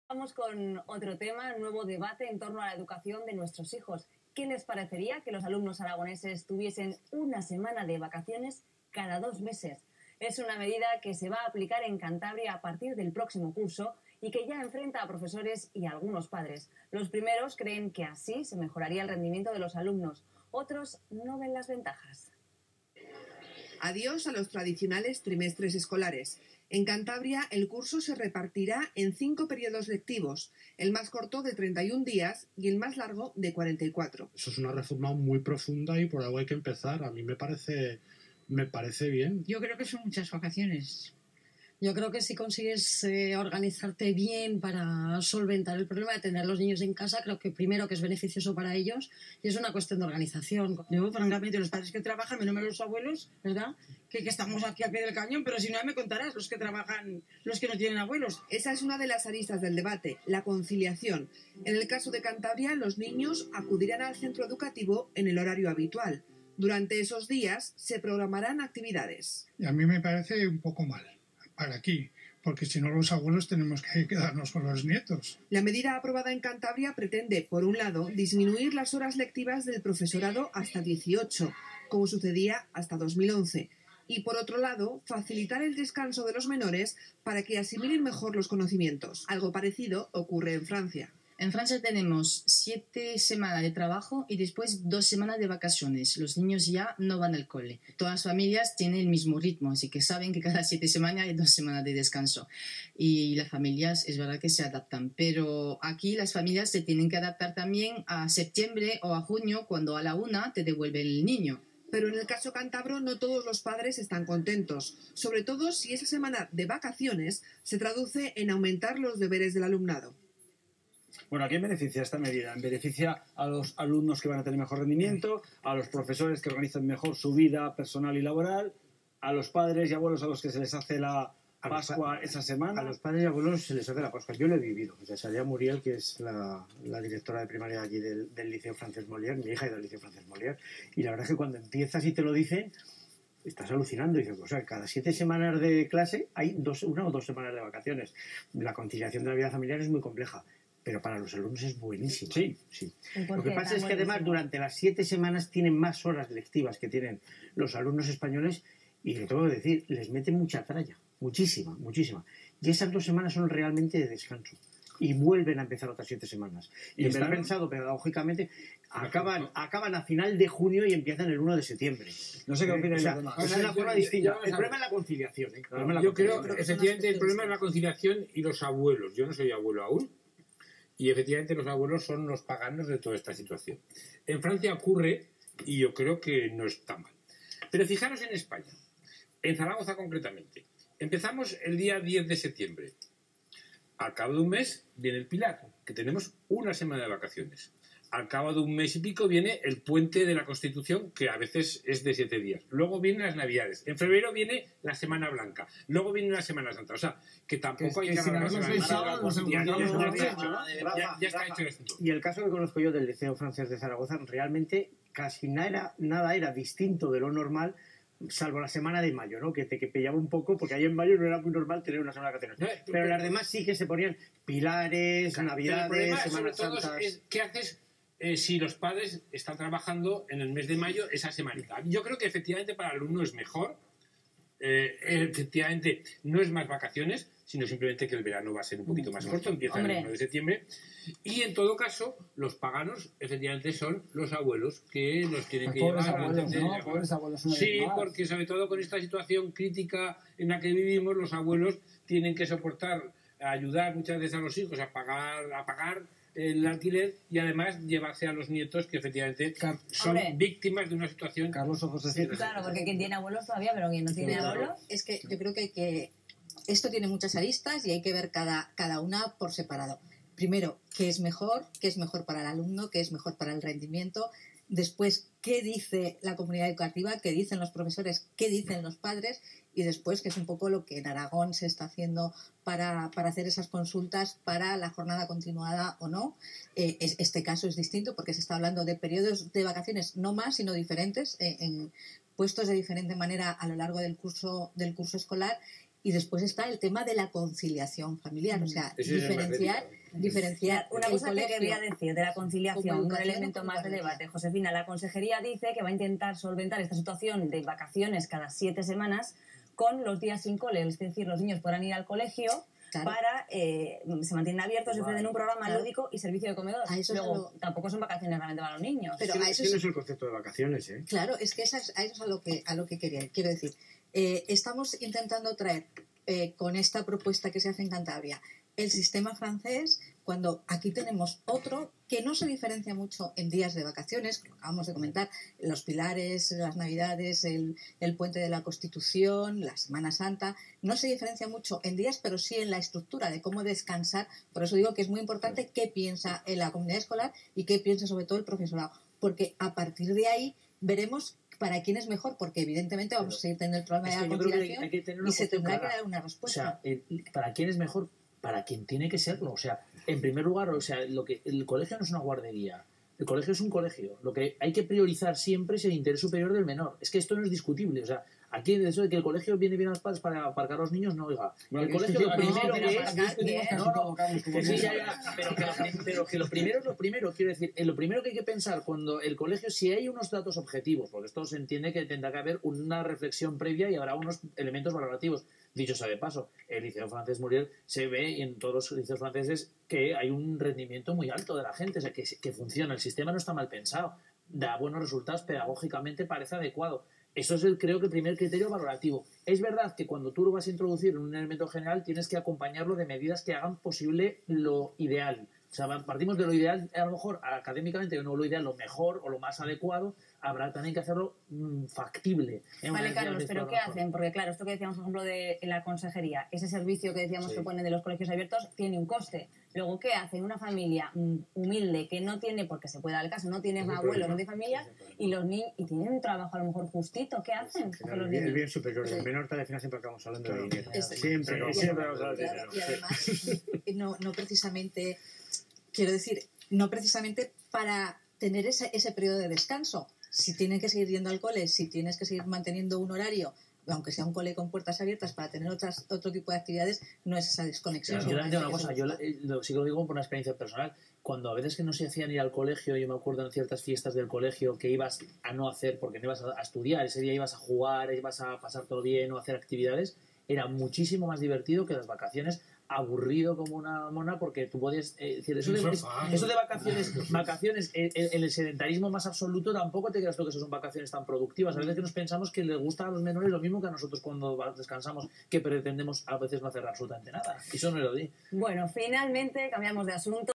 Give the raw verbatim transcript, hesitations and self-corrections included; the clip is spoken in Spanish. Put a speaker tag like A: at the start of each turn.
A: Vamos con otro tema, nuevo debate en torno a la educación de nuestros hijos. ¿Qué les parecería que los alumnos aragoneses tuviesen una semana de vacaciones cada dos meses? Es una medida que se va a aplicar en Cantabria a partir del próximo curso y que ya enfrenta a profesores y a algunos padres. Los primeros creen que así se mejoraría el rendimiento de los alumnos. Otros no ven las ventajas.
B: Adiós a los tradicionales trimestres escolares. En Cantabria, el curso se repartirá en cinco periodos lectivos, el más corto de treinta y un días y el más largo de cuarenta y cuatro.
C: Eso es una reforma muy profunda y por algo hay que empezar. A mí me parece, me parece bien.
D: Yo creo que son muchas vacaciones.
E: Yo creo que si consigues eh, organizarte bien para solventar el problema de tener a los niños en casa, creo que primero que es beneficioso para ellos y es una cuestión de organización.
D: Yo, francamente, los padres que trabajan, menos mal los abuelos, ¿verdad? Que, que estamos aquí a pie del cañón, pero si no, me contarás los que trabajan, los que no tienen abuelos.
B: Esa es una de las aristas del debate, la conciliación. En el caso de Cantabria, los niños acudirán al centro educativo en el horario habitual. Durante esos días se programarán actividades.
F: Y a mí me parece un poco mal. Para aquí, porque si no los abuelos tenemos que quedarnos con los nietos.
B: La medida aprobada en Cantabria pretende, por un lado, disminuir las horas lectivas del profesorado hasta dieciocho, como sucedía hasta dos mil once, y por otro lado, facilitar el descanso de los menores para que asimilen mejor los conocimientos. Algo parecido ocurre en Francia.
G: En Francia tenemos siete semanas de trabajo y después dos semanas de vacaciones. Los niños ya no van al cole. Todas las familias tienen el mismo ritmo, así que saben que cada siete semanas hay dos semanas de descanso. Y las familias es verdad que se adaptan, pero aquí las familias se tienen que adaptar también a septiembre o a junio, cuando a la una te devuelven el niño.
B: Pero en el caso cántabro no todos los padres están contentos, sobre todo si esa semana de vacaciones se traduce en aumentar los deberes del alumnado.
H: Bueno, ¿a quién beneficia esta medida? Beneficia a los alumnos que van a tener mejor rendimiento, a los profesores que organizan mejor su vida personal y laboral, a los padres y abuelos a los que se les hace la Pascua esa semana.
I: A los padres y abuelos se les hace la Pascua. Yo lo he vivido. O sea, Salia Muriel, que es la, la directora de primaria aquí del, del Liceo Francesc Molière, mi hija ha ido al Liceo Francesc Molière, y la verdad es que cuando empiezas y te lo dicen, estás alucinando. Y dices, o sea, cada siete semanas de clase hay dos, una o dos semanas de vacaciones. La conciliación de la vida familiar es muy compleja, pero para los alumnos es buenísimo.
H: Sí,
I: sí. Lo que pasa es que además durante las siete semanas tienen más horas lectivas que tienen los alumnos españoles y le tengo que decir, les meten mucha tralla, muchísima, muchísima. Y esas dos semanas son realmente de descanso. Y vuelven a empezar otras siete semanas. Y, y está están... pensado pedagógicamente, acaban, acaban a final de junio y empiezan el uno de septiembre.
H: No sé qué opinan
I: o sea,
H: los demás.
I: Es una forma distinta. El problema es la conciliación. ¿eh?
J: Claro,
I: la
J: yo
I: conciliación.
J: creo, efectivamente, el problema es la conciliación y los abuelos. Yo no soy abuelo aún. Y efectivamente los abuelos son los paganos de toda esta situación. En Francia ocurre, y yo creo que no está mal. Pero fijaros en España, en Zaragoza concretamente. Empezamos el día diez de septiembre. Al cabo de un mes viene el Pilar, que tenemos una semana de vacaciones. Al cabo de un mes y pico viene el puente de la Constitución, que a veces es de siete días. Luego vienen las Navidades. En febrero viene la Semana Blanca. Luego viene la Semana Santa. O sea, que tampoco hay que alargarse la Ya está hecho esto.
I: Y el caso que conozco yo del Liceo Francés de Zaragoza, realmente casi nada era, nada era distinto de lo normal, salvo la semana de mayo, ¿no? Que te que pillaba un poco, porque ahí en mayo no era muy normal tener una semana de vacaciones. Pero las demás sí que se ponían pilares, claro, navidades, Semanas Santas.
J: Es, ¿qué haces eh, si los padres están trabajando en el mes de mayo esa semanita? Yo creo que efectivamente para el alumno es mejor. Eh, efectivamente no es más vacaciones, sino simplemente que el verano va a ser un poquito más corto, empieza el uno de septiembre. Y en todo caso, los paganos efectivamente son los abuelos que los tienen que
H: pobres
J: llevar.
H: Abuelos, ¿no? Pobres abuelos,
J: sí, porque sobre todo con esta situación crítica en la que vivimos, los abuelos tienen que soportar, ayudar muchas veces a los hijos a pagar, a pagar el alquiler y además llevarse a los nietos que efectivamente Car son Hombre. víctimas de una situación.
H: Carlos Ojos de
A: sí, claro, porque quien tiene abuelos todavía, pero quien no tiene
K: sí,
A: abuelos.
K: Es que yo creo que, que esto tiene muchas aristas y hay que ver cada, cada una por separado. Primero, ¿qué es mejor? ¿Qué es mejor para el alumno? ¿Qué es mejor para el rendimiento? Después, ¿qué dice la comunidad educativa? ¿Qué dicen los profesores? ¿Qué dicen los padres? Y después, que es un poco lo que en Aragón se está haciendo para, para hacer esas consultas para la jornada continuada o no. Eh, es, este caso es distinto porque se está hablando de periodos de vacaciones no más, sino diferentes, eh, en, puestos de diferente manera a lo largo del curso, del curso escolar. Y después está el tema de la conciliación familiar, o sea,
J: Ese
K: diferenciar diferenciar
A: Una
K: el
A: cosa que
K: colegio
A: quería decir de la conciliación,
K: como
A: un
K: educación
A: elemento
K: o como
A: más de
K: guardería.
A: debate. Josefina, la consejería dice que va a intentar solventar esta situación de vacaciones cada siete semanas con los días sin cole, es decir, los niños podrán ir al colegio
K: Claro.
A: para, eh, se mantienen abiertos, se ofrecen un programa
K: Claro.
A: lúdico y servicio de comedor.
K: A eso es
A: Luego,
K: lo-
A: tampoco son vacaciones realmente para los niños.
K: Pero
I: Es que
K: a
I: no-
K: eso
I: es que no
K: es-
I: es el concepto de vacaciones, ¿eh?
K: Claro, es que esa es, a eso es a lo que, a lo que quería. Quiero decir, eh, estamos intentando traer eh, con esta propuesta que se hace en Cantabria el sistema francés, cuando aquí tenemos otro que no se diferencia mucho en días de vacaciones, como acabamos de comentar, los pilares, las navidades, el, el puente de la Constitución, la Semana Santa, no se diferencia mucho en días, pero sí en la estructura de cómo descansar. Por eso digo que es muy importante qué piensa en la comunidad escolar y qué piensa sobre todo el profesorado, porque a partir de ahí veremos para quién es mejor, porque evidentemente vamos a seguir teniendo el problema
L: Es
K: de
L: que
K: la
L: yo creo que hay-
K: conciliación
L: hay que tener una
K: y se
L: cuestión
K: tendrá
L: clara.
K: que dar una
L: O
K: respuesta.
L: sea, el- ¿para quién es mejor? Para quien tiene que serlo. O sea, en primer lugar, o sea, lo que el colegio no es una guardería. El colegio es un colegio. Lo que hay que priorizar siempre es el interés superior del menor. Es que esto no es discutible. O sea, aquí eso de que el colegio viene bien a los padres para aparcar a los niños, no, oiga.
H: Bueno,
L: el
H: aquí
L: colegio lo
H: discutimos-
L: primero
H: no, pero
L: que es...
H: aquí discutimos casi
L: No, no,
H: como Carlos, como
L: que sí,
H: tú.
L: ya, ya, pero, que lo, pri- pero que lo primero es lo primero. Quiero decir, eh, lo primero que hay que pensar cuando el colegio, si hay unos datos objetivos, porque esto se entiende que tendrá que haber una reflexión previa y habrá unos elementos valorativos. Dicho sea de paso, el Liceo Francés Muriel se ve en todos los liceos franceses que hay un rendimiento muy alto de la gente, o sea, que, que funciona, el sistema no está mal pensado, da buenos resultados, pedagógicamente parece adecuado. Eso es, el, creo que, el primer criterio valorativo. Es verdad que cuando tú lo vas a introducir en un elemento general tienes que acompañarlo de medidas que hagan posible lo ideal. O sea, partimos de lo ideal, a lo mejor académicamente, no lo ideal, lo mejor o lo más adecuado, habrá también que hacerlo mmm, factible. ¿eh?
A: Vale,
L: Una
A: Carlos,
L: decisión
A: pero
L: de
A: ¿qué
L: forma-
A: hacen? Porque claro, esto que decíamos, por ejemplo, de la consejería, ese servicio que decíamos
L: Sí.
A: que ponen de los colegios abiertos, tiene un coste. Luego, ¿qué hacen? Una familia mm, humilde que no tiene, porque se puede dar el caso, no tiene
I: Ese
A: abuelos,
I: problema.
A: no tiene familias, y los niños y tienen un trabajo a lo mejor justito. ¿Qué hacen?
I: Claro,
A: con los
I: el, bien, el
A: niños?
I: bien superior del
K: Sí.
I: menor, al final siempre acabamos hablando
H: Claro.
I: de dinero.
K: Es-
I: Siempre,
H: Pero-
I: siempre vamos a hablar de
K: Claro,
I: dinero.
K: y además, no, no precisamente, quiero decir, no precisamente para tener ese, ese periodo de descanso. Si tienes que seguir yendo al cole, si tienes que seguir manteniendo un horario, aunque sea un cole con puertas abiertas para tener otras, otro tipo de actividades, no es esa desconexión.
L: Yo también tengo una
K: Parece
L: cosa,
K: que
L: yo
K: eso-
L: la- eh, lo- sí que lo digo por una experiencia personal. Cuando a veces que no se hacían ir al colegio, yo me acuerdo en ciertas fiestas del colegio que ibas a no hacer porque no ibas a, a estudiar, ese día ibas a jugar, ibas a pasar todo bien o a hacer actividades, era muchísimo más divertido que las vacaciones, aburrido como una mona porque tú podías eh, decir eso de,
J: El
L: es-
J: sofá.
L: eso de vacaciones vacaciones en, en- en el sedentarismo más absoluto tampoco te creas tú que eso son vacaciones tan productivas. A veces que nos pensamos que les gusta a los menores lo mismo que a nosotros cuando va- descansamos, que pretendemos a veces no hacer absolutamente nada, y eso no es lo di.
A: Bueno, finalmente cambiamos de asunto.